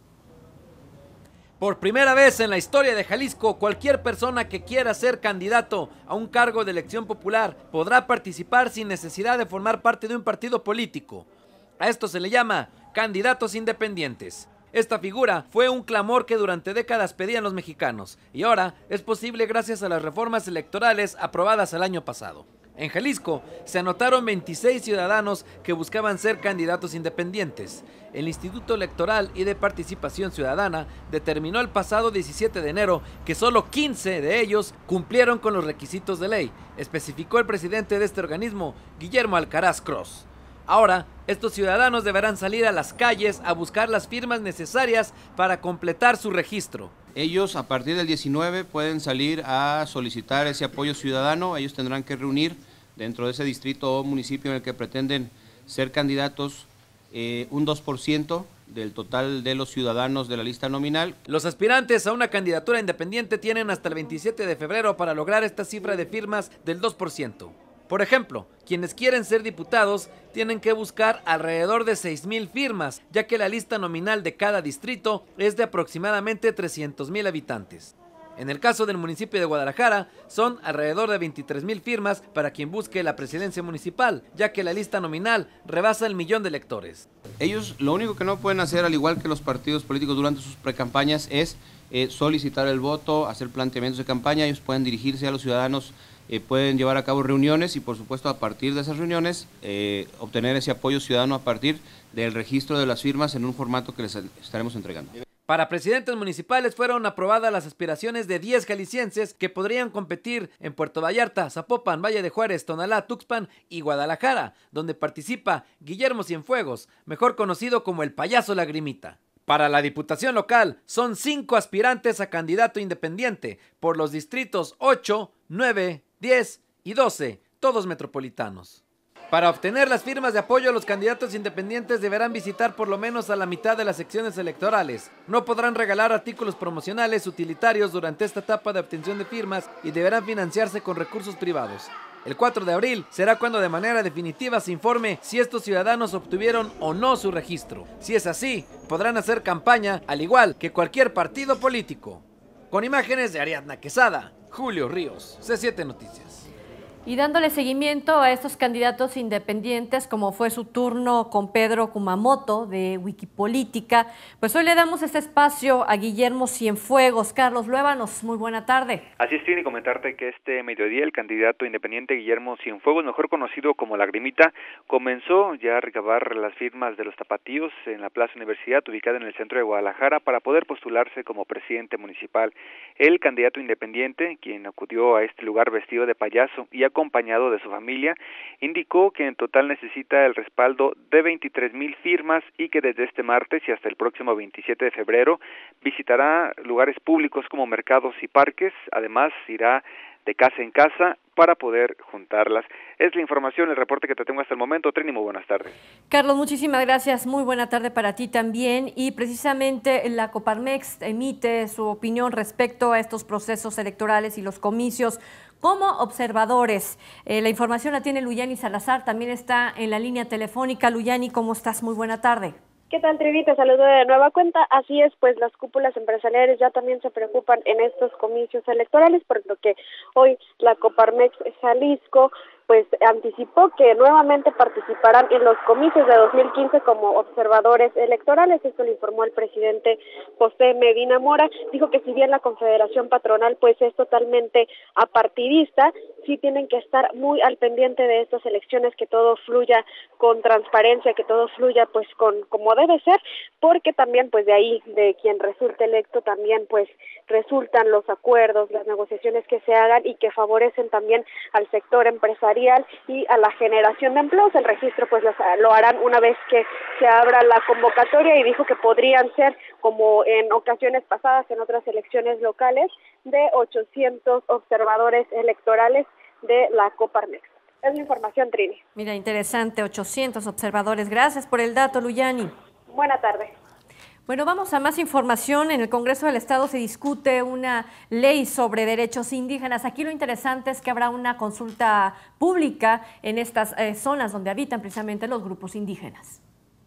Por primera vez en la historia de Jalisco, cualquier persona que quiera ser candidato a un cargo de elección popular podrá participar sin necesidad de formar parte de un partido político. A esto se le llama candidatos independientes. Esta figura fue un clamor que durante décadas pedían los mexicanos y ahora es posible gracias a las reformas electorales aprobadas el año pasado. En Jalisco se anotaron 26 ciudadanos que buscaban ser candidatos independientes. El Instituto Electoral y de Participación Ciudadana determinó el pasado 17 de enero que solo 15 de ellos cumplieron con los requisitos de ley, especificó el presidente de este organismo, Guillermo Alcaraz Cross. Ahora, estos ciudadanos deberán salir a las calles a buscar las firmas necesarias para completar su registro. Ellos a partir del 19 pueden salir a solicitar ese apoyo ciudadano. Ellos tendrán que reunir dentro de ese distrito o municipio en el que pretenden ser candidatos un 2% del total de los ciudadanos de la lista nominal. Los aspirantes a una candidatura independiente tienen hasta el 27 de febrero para lograr esta cifra de firmas del 2%. Por ejemplo, quienes quieren ser diputados tienen que buscar alrededor de 6,000 firmas, ya que la lista nominal de cada distrito es de aproximadamente 300,000 habitantes. En el caso del municipio de Guadalajara, son alrededor de 23,000 firmas para quien busque la presidencia municipal, ya que la lista nominal rebasa el 1,000,000 de electores. Ellos lo único que no pueden hacer, al igual que los partidos políticos durante sus precampañas, es solicitar el voto, hacer planteamientos de campaña. Ellos pueden dirigirse a los ciudadanos, pueden llevar a cabo reuniones y por supuesto a partir de esas reuniones obtener ese apoyo ciudadano a partir del registro de las firmas en un formato que les estaremos entregando. Para presidentes municipales fueron aprobadas las aspiraciones de 10 jaliscienses que podrían competir en Puerto Vallarta, Zapopan, Valle de Juárez, Tonalá, Tuxpan y Guadalajara, donde participa Guillermo Cienfuegos, mejor conocido como el Payaso Lagrimita. Para la diputación local son 5 aspirantes a candidato independiente por los distritos 8, 9, 10 y 12, todos metropolitanos. Para obtener las firmas de apoyo, los candidatos independientes deberán visitar por lo menos a la mitad de las secciones electorales. No podrán regalar artículos promocionales utilitarios durante esta etapa de obtención de firmas y deberán financiarse con recursos privados. El 4 de abril será cuando de manera definitiva se informe si estos ciudadanos obtuvieron o no su registro. Si es así, podrán hacer campaña al igual que cualquier partido político. Con imágenes de Ariadna Quesada, Julio Ríos, C7 Noticias. Y dándole seguimiento a estos candidatos independientes, como fue su turno con Pedro Kumamoto de Wikipolítica, pues hoy le damos este espacio a Guillermo Cienfuegos. Carlos Luébanos, muy buena tarde. Así es, Trini, comentarte que este mediodía el candidato independiente Guillermo Cienfuegos, mejor conocido como Lagrimita, comenzó ya a recabar las firmas de los tapatíos en la Plaza Universidad, ubicada en el centro de Guadalajara, para poder postularse como presidente municipal. El candidato independiente, quien acudió a este lugar vestido de payaso y acompañado de su familia, indicó que en total necesita el respaldo de 23,000 firmas y que desde este martes y hasta el próximo 27 de febrero visitará lugares públicos como mercados y parques. Además, irá de casa en casa para poder juntarlas. Es la información, el reporte que te tengo hasta el momento. Trini, muy buenas tardes. Carlos, muchísimas gracias. Muy buena tarde para ti también. Y precisamente la Coparmex emite su opinión respecto a estos procesos electorales y los comicios como observadores. La información la tiene Luyani Salazar, también está en la línea telefónica. Luyani, ¿cómo estás? Muy buena tarde. ¿Qué tal, Trivi? Te saludo de nueva cuenta. Así es, pues las cúpulas empresariales ya también se preocupan en estos comicios electorales, por lo que hoy la Coparmex Jalisco pues anticipó que nuevamente participarán en los comicios de 2015 como observadores electorales. Esto lo informó el presidente José Medina Mora. Dijo que si bien la Confederación Patronal pues es totalmente apartidista, sí tienen que estar muy al pendiente de estas elecciones, que todo fluya con transparencia, que todo fluya pues con como debe ser, porque también pues de ahí, de quien resulte electo, también pues resultan los acuerdos, las negociaciones que se hagan y que favorecen también al sector empresarial y a la generación de empleos. El registro pues lo harán una vez que se abra la convocatoria, y dijo que podrían ser, como en ocasiones pasadas en otras elecciones locales, de 800 observadores electorales de la Coparmex. Es la información, Trini. Mira, interesante, 800 observadores. Gracias por el dato, Luyani. Buena tarde. Bueno, vamos a más información. En el Congreso del Estado se discute una ley sobre derechos indígenas. Aquí lo interesante es que habrá una consulta pública en estas zonas donde habitan precisamente los grupos indígenas.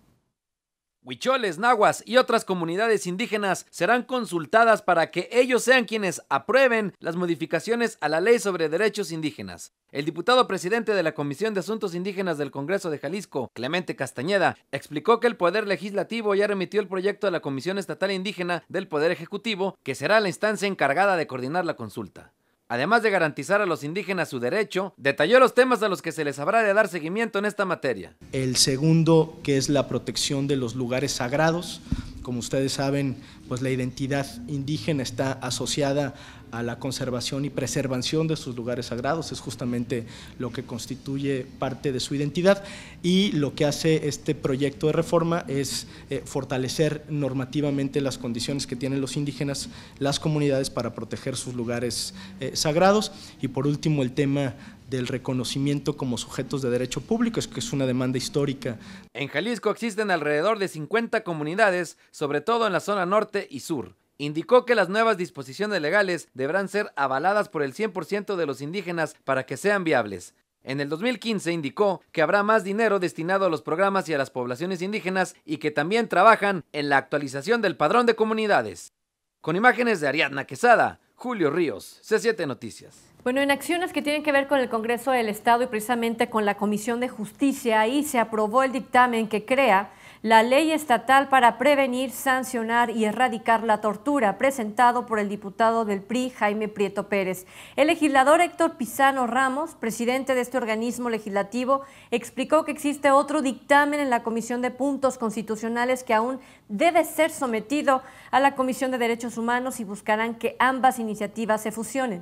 Huicholes, nahuas y otras comunidades indígenas serán consultadas para que ellos sean quienes aprueben las modificaciones a la Ley sobre Derechos Indígenas. El diputado presidente de la Comisión de Asuntos Indígenas del Congreso de Jalisco, Clemente Castañeda, explicó que el Poder Legislativo ya remitió el proyecto a la Comisión Estatal Indígena del Poder Ejecutivo, que será la instancia encargada de coordinar la consulta. Además de garantizar a los indígenas su derecho, detalló los temas a los que se les habrá de dar seguimiento en esta materia. El segundo, que es la protección de los lugares sagrados. Como ustedes saben, pues la identidad indígena está asociada a la conservación y preservación de sus lugares sagrados, es justamente lo que constituye parte de su identidad, y lo que hace este proyecto de reforma es fortalecer normativamente las condiciones que tienen los indígenas, las comunidades, para proteger sus lugares sagrados. Y por último, el tema del reconocimiento como sujetos de derecho público, que es una demanda histórica. En Jalisco existen alrededor de 50 comunidades, sobre todo en la zona norte y sur. Indicó que las nuevas disposiciones legales deberán ser avaladas por el 100% de los indígenas para que sean viables. En el 2015 indicó que habrá más dinero destinado a los programas y a las poblaciones indígenas, y que también trabajan en la actualización del padrón de comunidades. Con imágenes de Ariadna Quesada, Julio Ríos, C7 Noticias. Bueno, en acciones que tienen que ver con el Congreso del Estado y precisamente con la Comisión de Justicia, ahí se aprobó el dictamen que crea la Ley Estatal para prevenir, sancionar y erradicar la tortura, presentado por el diputado del PRI, Jaime Prieto Pérez. El legislador Héctor Pizano Ramos, presidente de este organismo legislativo, explicó que existe otro dictamen en la Comisión de Puntos Constitucionales que aún debe ser sometido a la Comisión de Derechos Humanos, y buscarán que ambas iniciativas se fusionen.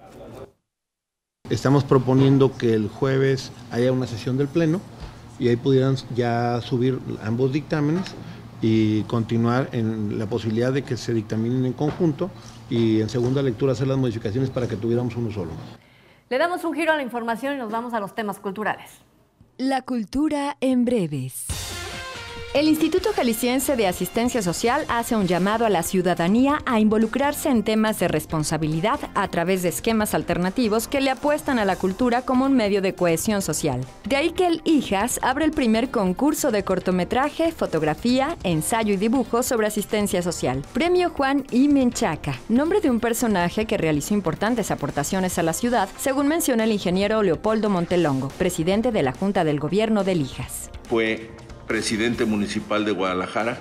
Estamos proponiendo que el jueves haya una sesión del Pleno y ahí pudieran ya subir ambos dictámenes y continuar en la posibilidad de que se dictaminen en conjunto, y en segunda lectura hacer las modificaciones para que tuviéramos uno solo. Le damos un giro a la información y nos vamos a los temas culturales. La cultura en breves. El Instituto Jalisciense de Asistencia Social hace un llamado a la ciudadanía a involucrarse en temas de responsabilidad a través de esquemas alternativos que le apuestan a la cultura como un medio de cohesión social. De ahí que el IJAS abre el primer concurso de cortometraje, fotografía, ensayo y dibujo sobre asistencia social. Premio Juan I. Menchaca, nombre de un personaje que realizó importantes aportaciones a la ciudad, según menciona el ingeniero Leopoldo Montelongo, presidente de la Junta del Gobierno del IJAS. Fue presidente municipal de Guadalajara,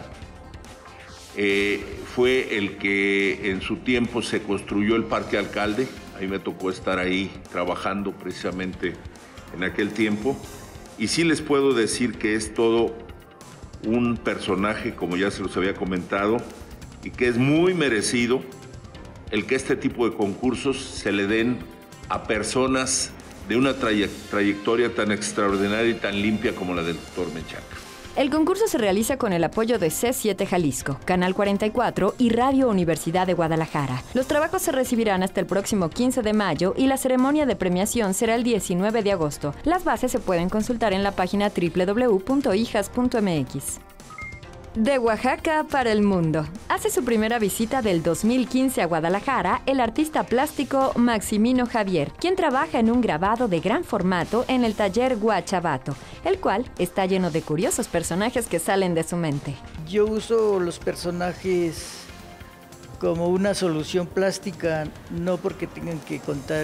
fue el que en su tiempo se construyó el Parque Alcalde. A mí me tocó estar ahí trabajando precisamente en aquel tiempo, y sí les puedo decir que es todo un personaje, como ya se los había comentado, y que es muy merecido el que este tipo de concursos se le den a personas de una trayectoria tan extraordinaria y tan limpia como la del doctor Menchaca. El concurso se realiza con el apoyo de C7 Jalisco, Canal 44 y Radio Universidad de Guadalajara. Los trabajos se recibirán hasta el próximo 15 de mayo y la ceremonia de premiación será el 19 de agosto. Las bases se pueden consultar en la página www.hijas.mx. De Oaxaca para el mundo. Hace su primera visita del 2015 a Guadalajara el artista plástico Maximino Javier, quien trabaja en un grabado de gran formato en el taller Guachabato, el cual está lleno de curiosos personajes que salen de su mente. Yo uso los personajes como una solución plástica, no porque tengan que contar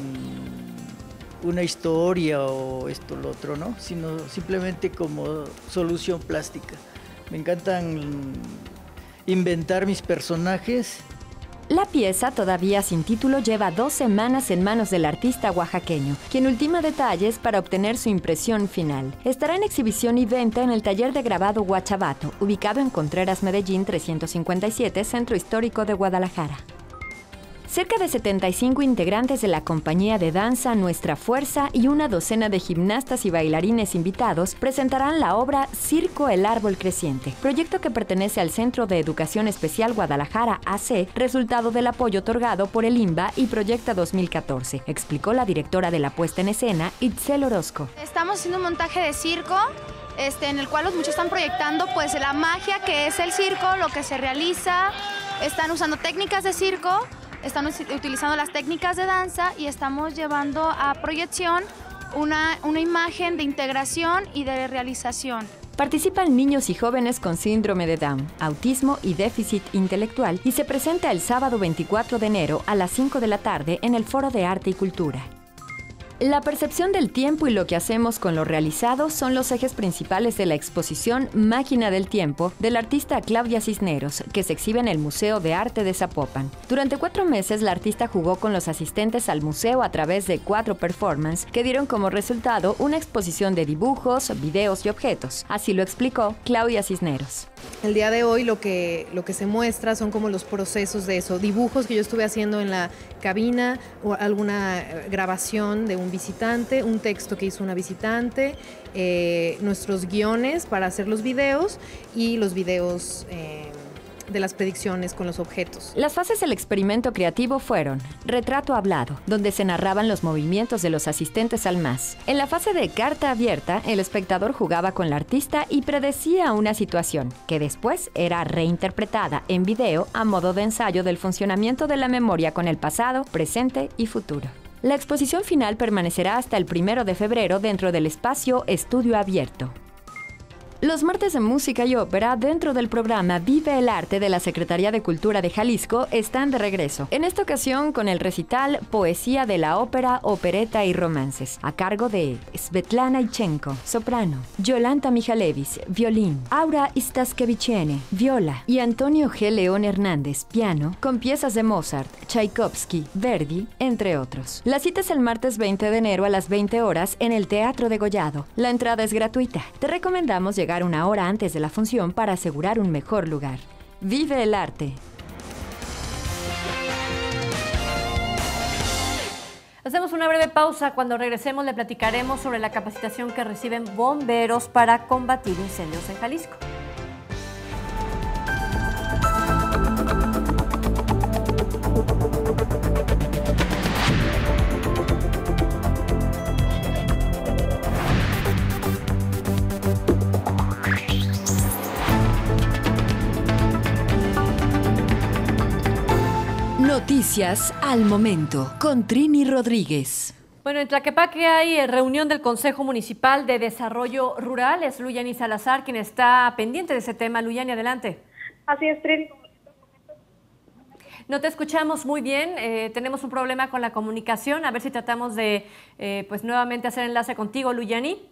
una historia o esto o lo otro, ¿no? Sino simplemente como solución plástica. Me encantan inventar mis personajes. La pieza, todavía sin título, lleva 2 semanas en manos del artista oaxaqueño, quien ultima detalles para obtener su impresión final. Estará en exhibición y venta en el taller de grabado Guachabato, ubicado en Contreras, Medellín 357, Centro Histórico de Guadalajara. Cerca de 75 integrantes de la compañía de danza Nuestra Fuerza y una docena de gimnastas y bailarines invitados presentarán la obra Circo El Árbol Creciente, proyecto que pertenece al Centro de Educación Especial Guadalajara AC, resultado del apoyo otorgado por el INBA y Proyecta 2014, explicó la directora de la puesta en escena, Itzel Orozco. Estamos haciendo un montaje de circo, en el cual los muchachos están proyectando pues la magia que es el circo, lo que se realiza, están usando técnicas de circo, están utilizando las técnicas de danza y estamos llevando a proyección una imagen de integración y de realización. Participan niños y jóvenes con síndrome de Down, autismo y déficit intelectual y se presenta el sábado 24 de enero a las 5 de la tarde en el Foro de Arte y Cultura. La percepción del tiempo y lo que hacemos con lo realizado son los ejes principales de la exposición Máquina del Tiempo del artista Claudia Cisneros, que se exhibe en el Museo de Arte de Zapopan. Durante 4 meses, la artista jugó con los asistentes al museo a través de 4 performances que dieron como resultado una exposición de dibujos, videos y objetos. Así lo explicó Claudia Cisneros. El día de hoy lo que se muestra son como los procesos de eso, dibujos que yo estuve haciendo en la cabina, o alguna grabación de un visitante, un texto que hizo una visitante, nuestros guiones para hacer los videos y los videos de las predicciones con los objetos. Las fases del experimento creativo fueron retrato hablado, donde se narraban los movimientos de los asistentes al MAS. En la fase de carta abierta, el espectador jugaba con la artista y predecía una situación, que después era reinterpretada en video a modo de ensayo del funcionamiento de la memoria con el pasado, presente y futuro. La exposición final permanecerá hasta el 1 de febrero dentro del espacio Estudio Abierto. Los martes de música y ópera dentro del programa Vive el Arte de la Secretaría de Cultura de Jalisco están de regreso. En esta ocasión con el recital Poesía de la Ópera, Opereta y Romances, a cargo de Svetlana Ichenko, soprano, Yolanta Mijalevis, violín, Aura Istaskeviciene, viola y Antonio G. León Hernández, piano, con piezas de Mozart, Tchaikovsky, Verdi, entre otros. La cita es el martes 20 de enero a las 20 horas en el Teatro Degollado. La entrada es gratuita. Te recomendamos llegar una hora antes de la función para asegurar un mejor lugar. ¡Vive el arte! Hacemos una breve pausa. Cuando regresemos le platicaremos sobre la capacitación que reciben bomberos para combatir incendios en Jalisco. Noticias al momento con Trini Rodríguez. Bueno, en Tlaquepaque hay reunión del Consejo Municipal de Desarrollo Rural. Es Luyani Salazar quien está pendiente de ese tema. Luyani, adelante. Así es, Trini. No te escuchamos muy bien, tenemos un problema con la comunicación. A ver si tratamos de pues nuevamente hacer enlace contigo, Luyani.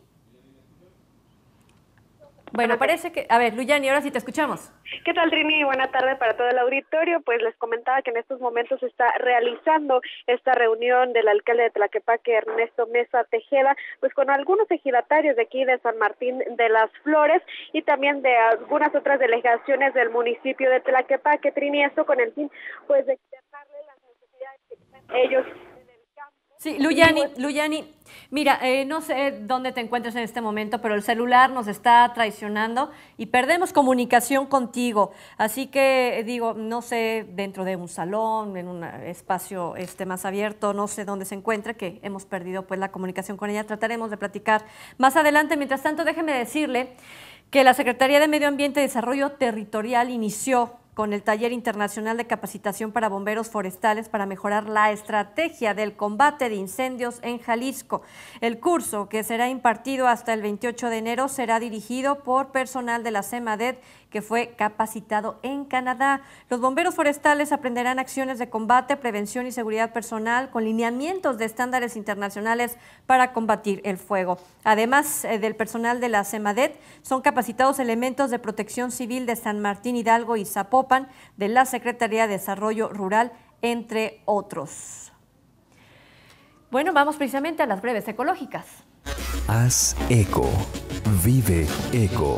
Bueno, parece que... A ver, Luyani, ahora sí te escuchamos. ¿Qué tal, Trini? Buena tarde para todo el auditorio. Pues les comentaba que en estos momentos se está realizando esta reunión del alcalde de Tlaquepaque, Ernesto Mesa Tejeda, pues con algunos ejidatarios de aquí de San Martín de las Flores y también de algunas otras delegaciones del municipio de Tlaquepaque, Trini, esto con el fin pues de externarle las necesidades que tienen ellos. Sí, Luyani, mira, no sé dónde te encuentres en este momento, pero el celular nos está traicionando y perdemos comunicación contigo. Así que digo, no sé, dentro de un salón, en un espacio más abierto, no sé dónde se encuentra, que hemos perdido pues la comunicación con ella. Trataremos de platicar más adelante. Mientras tanto, déjeme decirle que la Secretaría de Medio Ambiente y Desarrollo Territorial inició con el Taller Internacional de Capacitación para Bomberos Forestales para mejorar la estrategia del combate de incendios en Jalisco. El curso, que será impartido hasta el 28 de enero, será dirigido por personal de la CEMADET, que fue capacitado en Canadá. Los bomberos forestales aprenderán acciones de combate, prevención y seguridad personal con lineamientos de estándares internacionales para combatir el fuego. Además del personal de la CEMADET, son capacitados elementos de Protección Civil de San Martín Hidalgo y Zapopan, de la Secretaría de Desarrollo Rural, entre otros. Bueno, vamos precisamente a las breves ecológicas. Haz eco. Vive eco.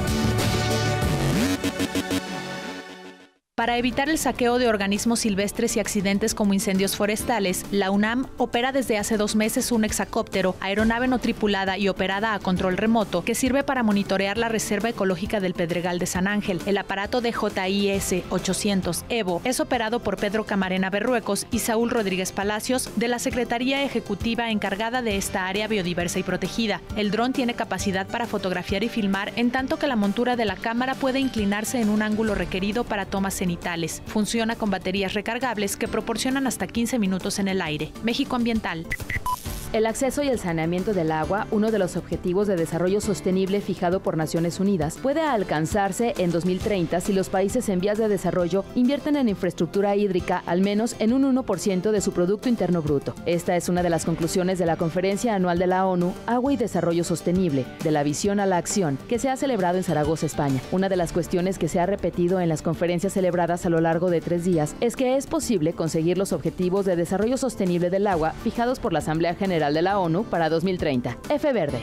Para evitar el saqueo de organismos silvestres y accidentes como incendios forestales, la UNAM opera desde hace 2 meses un hexacóptero, aeronave no tripulada y operada a control remoto, que sirve para monitorear la Reserva Ecológica del Pedregal de San Ángel. El aparato DJIS 800 EVO es operado por Pedro Camarena Berruecos y Saúl Rodríguez Palacios, de la Secretaría Ejecutiva encargada de esta área biodiversa y protegida. El dron tiene capacidad para fotografiar y filmar, en tanto que la montura de la cámara puede inclinarse en un ángulo requerido para tomas cenitales. Funciona con baterías recargables que proporcionan hasta 15 minutos en el aire. México Ambiental. El acceso y el saneamiento del agua, uno de los objetivos de desarrollo sostenible fijado por Naciones Unidas, puede alcanzarse en 2030 si los países en vías de desarrollo invierten en infraestructura hídrica al menos en un 1% de su Producto Interno Bruto. Esta es una de las conclusiones de la Conferencia Anual de la ONU, Agua y Desarrollo Sostenible, de la visión a la acción, que se ha celebrado en Zaragoza, España. Una de las cuestiones que se ha repetido en las conferencias celebradas a lo largo de 3 días es que es posible conseguir los objetivos de desarrollo sostenible del agua fijados por la Asamblea General de la ONU para 2030. F verde.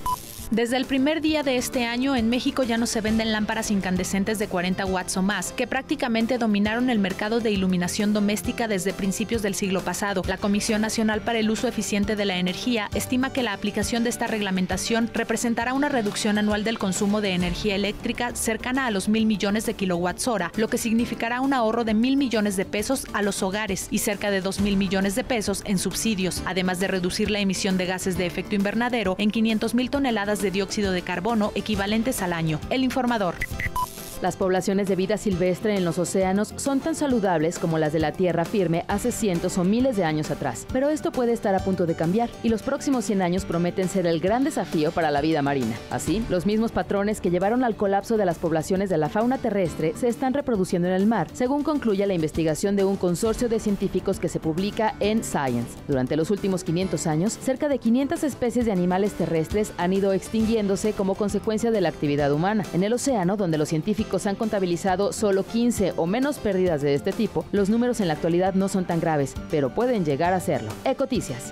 Desde el primer día de este año, en México ya no se venden lámparas incandescentes de 40 watts o más, que prácticamente dominaron el mercado de iluminación doméstica desde principios del siglo pasado. La Comisión Nacional para el Uso Eficiente de la Energía estima que la aplicación de esta reglamentación representará una reducción anual del consumo de energía eléctrica cercana a los 1,000 millones de kilowatts-hora, lo que significará un ahorro de 1,000 millones de pesos a los hogares y cerca de 2,000 millones de pesos en subsidios, además de reducir la emisión de gases de efecto invernadero en 500,000 toneladas de dióxido de carbono equivalentes al año. El Informador. Las poblaciones de vida silvestre en los océanos son tan saludables como las de la tierra firme hace cientos o miles de años atrás. Pero esto puede estar a punto de cambiar y los próximos 100 años prometen ser el gran desafío para la vida marina. Así, los mismos patrones que llevaron al colapso de las poblaciones de la fauna terrestre se están reproduciendo en el mar, según concluye la investigación de un consorcio de científicos que se publica en Science. Durante los últimos 500 años, cerca de 500 especies de animales terrestres han ido extinguiéndose como consecuencia de la actividad humana. En el océano, donde los científicos han contabilizado solo 15 o menos pérdidas de este tipo, los números en la actualidad no son tan graves, pero pueden llegar a serlo. Ecoticias.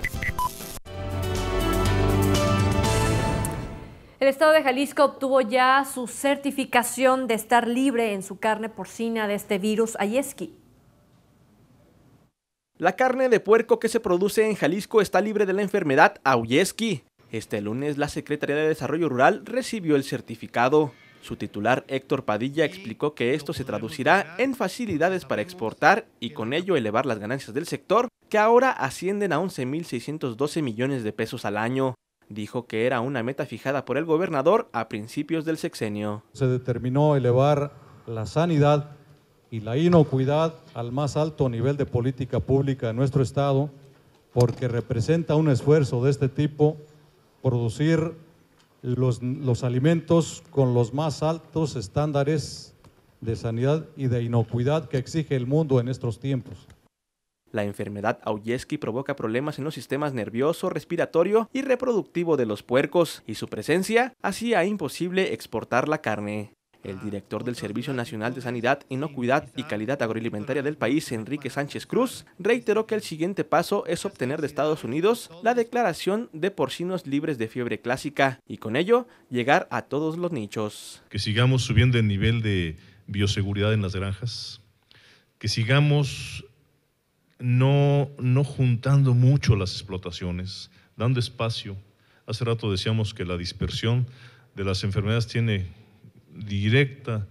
El estado de Jalisco obtuvo ya su certificación de estar libre en su carne porcina de este virus Aedes. La carne de puerco que se produce en Jalisco está libre de la enfermedad Aedes. Este lunes la Secretaría de Desarrollo Rural recibió el certificado. Su titular, Héctor Padilla, explicó que esto se traducirá en facilidades para exportar y con ello elevar las ganancias del sector, que ahora ascienden a 11,612 millones de pesos al año. Dijo que era una meta fijada por el gobernador a principios del sexenio. Se determinó elevar la sanidad y la inocuidad al más alto nivel de política pública en nuestro estado, porque representa un esfuerzo de este tipo producir los alimentos con los más altos estándares de sanidad y de inocuidad que exige el mundo en estos tiempos. La enfermedad Aedes provoca problemas en los sistemas nervioso, respiratorio y reproductivo de los puercos, y su presencia hacía imposible exportar la carne. El director del Servicio Nacional de Sanidad, Inocuidad y Calidad Agroalimentaria del país, Enrique Sánchez Cruz, reiteró que el siguiente paso es obtener de Estados Unidos la declaración de porcinos libres de fiebre clásica y con ello llegar a todos los nichos. Que sigamos subiendo el nivel de bioseguridad en las granjas, que sigamos no juntando mucho las explotaciones, dando espacio. Hace rato decíamos que la dispersión de las enfermedades tiene directa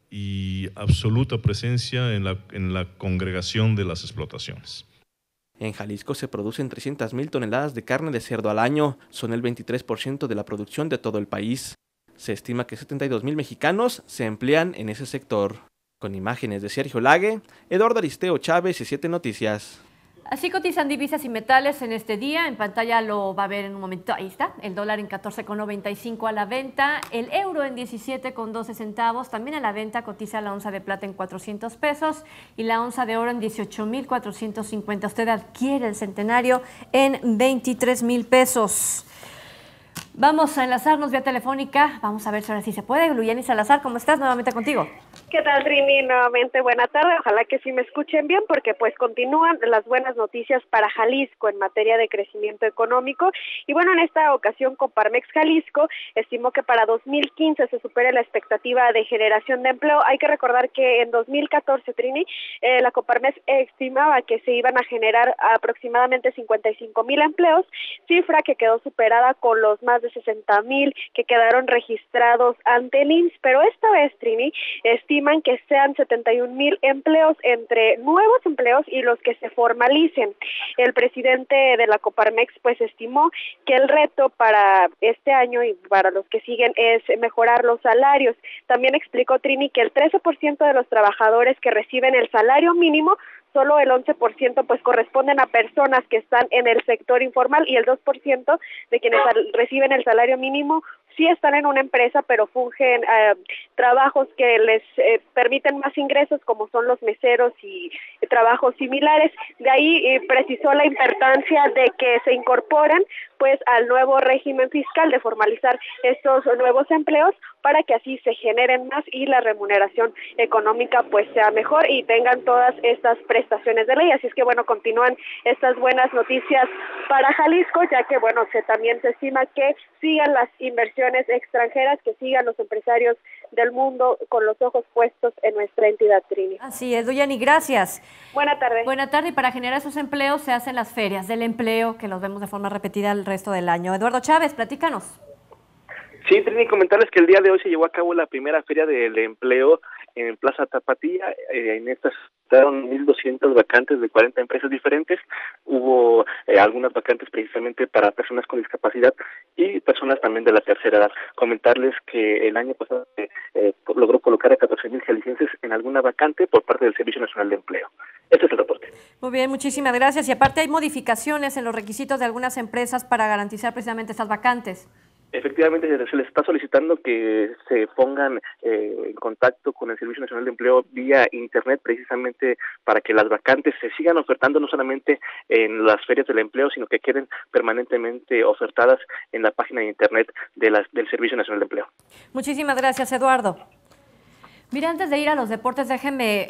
y absoluta presencia en la congregación de las explotaciones. En Jalisco se producen 300.000 toneladas de carne de cerdo al año, son el 23% de la producción de todo el país. Se estima que 72.000 mexicanos se emplean en ese sector. Con imágenes de Sergio Lague, Eduardo Aristeo Chávez y 7 Noticias. Así cotizan divisas y metales en este día. En pantalla lo va a ver en un momento. Ahí está. El dólar en 14,95 a la venta. El euro en 17,12 centavos. También a la venta cotiza la onza de plata en 400 pesos y la onza de oro en 18,450. Usted adquiere el centenario en 23,000 pesos. Vamos a enlazarnos vía telefónica. Vamos a ver si ahora sí se puede. Luyani Salazar, ¿cómo estás? Nuevamente contigo. ¿Qué tal, Trini? Nuevamente buena tarde. Ojalá que sí me escuchen bien porque pues continúan las buenas noticias para Jalisco en materia de crecimiento económico. Y bueno, en esta ocasión Coparmex Jalisco estimó que para 2015 se supere la expectativa de generación de empleo. Hay que recordar que en 2014, Trini, la Coparmex estimaba que se iban a generar aproximadamente 55,000 empleos, cifra que quedó superada con los más de 60,000 que quedaron registrados ante el IMSS. Pero esta vez, Trini, estiman que sean 71,000 empleos entre nuevos empleos y los que se formalicen. El presidente de la Coparmex pues estimó que el reto para este año y para los que siguen es mejorar los salarios. También explicó, Trini, que el 13% de los trabajadores que reciben el salario mínimo, solo el 11% pues corresponden a personas que están en el sector informal y el 2% de quienes reciben el salario mínimo sí están en una empresa, pero fungen trabajos que les permiten más ingresos, como son los meseros y trabajos similares. De ahí precisó la importancia de que se incorporen pues al nuevo régimen fiscal, de formalizar estos nuevos empleos para que así se generen más y la remuneración económica pues sea mejor y tengan todas estas prestaciones de ley. Así es que bueno, continúan estas buenas noticias para Jalisco, ya que bueno, también se estima que sigan las inversiones extranjeras, que sigan los empresarios del mundo con los ojos puestos en nuestra entidad, Trini. Así es, Duyani, gracias. Buena tarde. Buena tarde, y para generar esos empleos se hacen las ferias del empleo, que los vemos de forma repetida el resto del año. Eduardo Chávez, platícanos. Sí, Trini, comentarles que el día de hoy se llevó a cabo la primera feria del empleo en Plaza Tapatía. En estas estaban 1,200 vacantes de 40 empresas diferentes. Hubo algunas vacantes precisamente para personas con discapacidad y personas también de la tercera edad. Comentarles que el año pasado logró colocar a 14,000 jaliscienses en alguna vacante por parte del Servicio Nacional de Empleo. Este es el reporte. Muy bien, muchísimas gracias. Y aparte hay modificaciones en los requisitos de algunas empresas para garantizar precisamente estas vacantes. Efectivamente, se les está solicitando que se pongan en contacto con el Servicio Nacional de Empleo vía Internet, precisamente para que las vacantes se sigan ofertando no solamente en las ferias del empleo, sino que queden permanentemente ofertadas en la página de Internet del Servicio Nacional de Empleo. Muchísimas gracias, Eduardo. Mira, antes de ir a los deportes, déjeme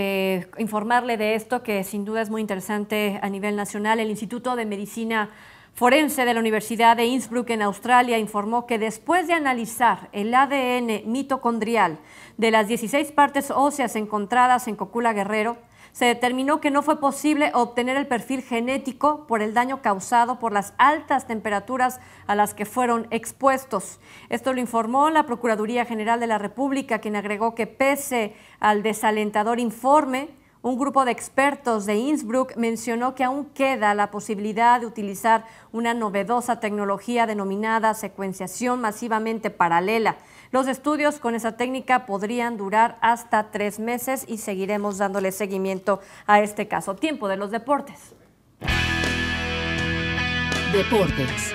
informarle de esto que sin duda es muy interesante a nivel nacional. El Instituto de Medicina Forense de la Universidad de Innsbruck en Australia informó que después de analizar el ADN mitocondrial de las 16 partes óseas encontradas en Cocula Guerrero, se determinó que no fue posible obtener el perfil genético por el daño causado por las altas temperaturas a las que fueron expuestos. Esto lo informó la Procuraduría General de la República, quien agregó que pese al desalentador informe, un grupo de expertos de Innsbruck mencionó que aún queda la posibilidad de utilizar una novedosa tecnología denominada secuenciación masivamente paralela. Los estudios con esa técnica podrían durar hasta 3 meses y seguiremos dándole seguimiento a este caso. Tiempo de los deportes. Deportes.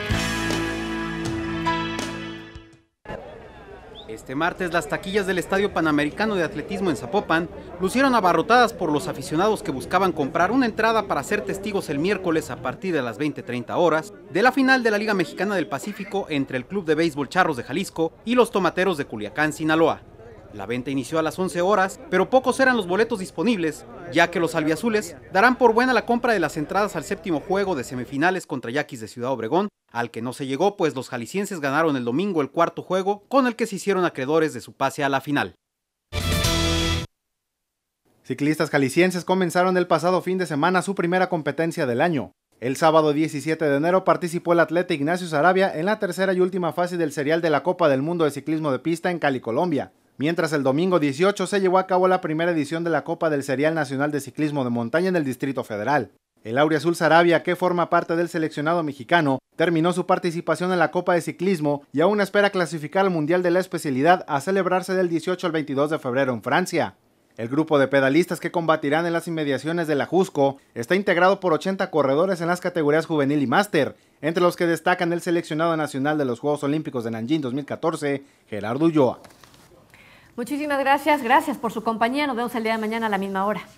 Este martes, las taquillas del Estadio Panamericano de Atletismo en Zapopan lucieron abarrotadas por los aficionados que buscaban comprar una entrada para ser testigos el miércoles a partir de las 20:30 horas de la final de la Liga Mexicana del Pacífico entre el Club de Béisbol Charros de Jalisco y los Tomateros de Culiacán, Sinaloa. La venta inició a las 11 horas, pero pocos eran los boletos disponibles, ya que los albiazules darán por buena la compra de las entradas al séptimo juego de semifinales contra Yaquis de Ciudad Obregón, al que no se llegó, pues los jaliscienses ganaron el domingo el cuarto juego, con el que se hicieron acreedores de su pase a la final. Ciclistas jaliscienses comenzaron el pasado fin de semana su primera competencia del año. El sábado 17 de enero participó el atleta Ignacio Sarabia en la tercera y última fase del serial de la Copa del Mundo de Ciclismo de Pista en Cali, Colombia. Mientras el domingo 18 se llevó a cabo la primera edición de la Copa del Serial Nacional de Ciclismo de Montaña en el Distrito Federal. El auriazul Sarabia, que forma parte del seleccionado mexicano, terminó su participación en la Copa de Ciclismo y aún espera clasificar al Mundial de la especialidad a celebrarse del 18 al 22 de febrero en Francia. El grupo de pedalistas que combatirán en las inmediaciones de la Jusco está integrado por 80 corredores en las categorías juvenil y máster, entre los que destacan el seleccionado nacional de los Juegos Olímpicos de Nanjing 2014, Gerardo Ulloa. Muchísimas gracias, gracias por su compañía. Nos vemos el día de mañana a la misma hora.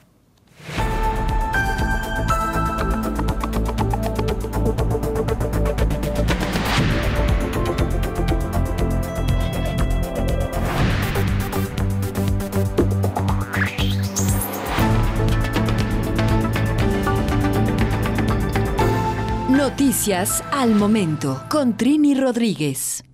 Noticias al momento con Trini Rodríguez.